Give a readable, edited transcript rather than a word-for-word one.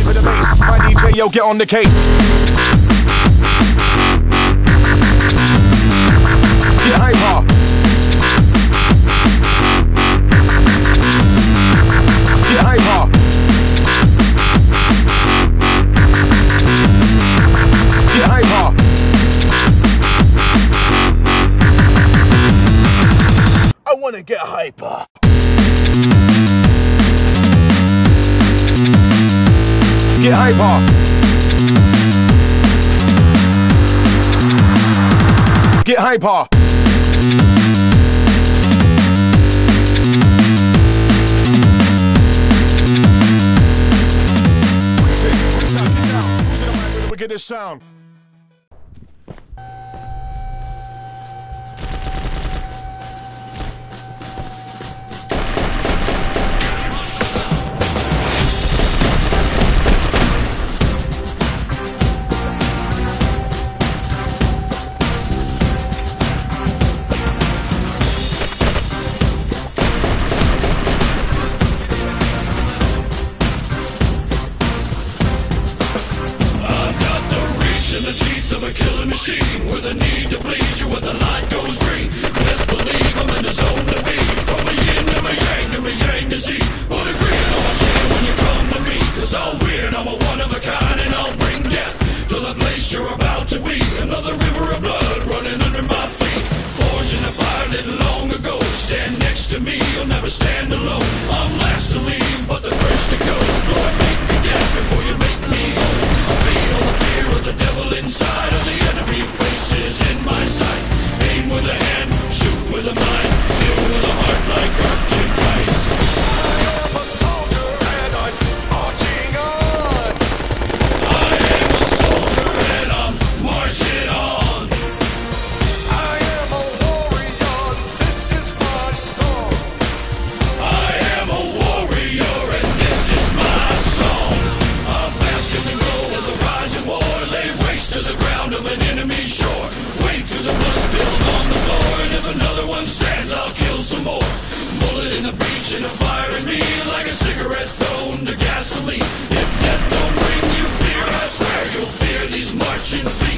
for the bass. My DJ, yo, get on the case. Get hyper. Get hyper. Get hyper. I wanna get hyper. Get hyper. Get hyper. Look at this sound. With a need to bleed you when the light goes green. Best believe I'm in the zone to be. From a yin to my yang to Z. Put a grin on my chin when you come to me. Cause I'll win, I'm a one of a kind, and I'll bring death to the place you're about to be. Another river of blood running under my feet. Forged in a fire lit long ago. Stand next to me, you'll never stand alone. I'm last to leave, but the first to go. Lord, make me death before you make me whole. I feed on the fear of the devil inside of the enemy. Faces in my sight. Aim with a hand, shoot with a mind, kill with a heart like Arctic ice. I am a soldier and I'm marching on. I am a soldier and I'm marching on. I am a warrior, this is my song. I am a warrior and this is my song. I bask in the glow of the rising war. Lay waste to the ground of an enemy shore. Wade through the blood spilled on the floor. And if another one stands, I'll kill some more. Bullet in the breach and a fire in me. Like a cigarette thrown to gasoline. If death don't bring you fear, I swear you'll fear these marching feet.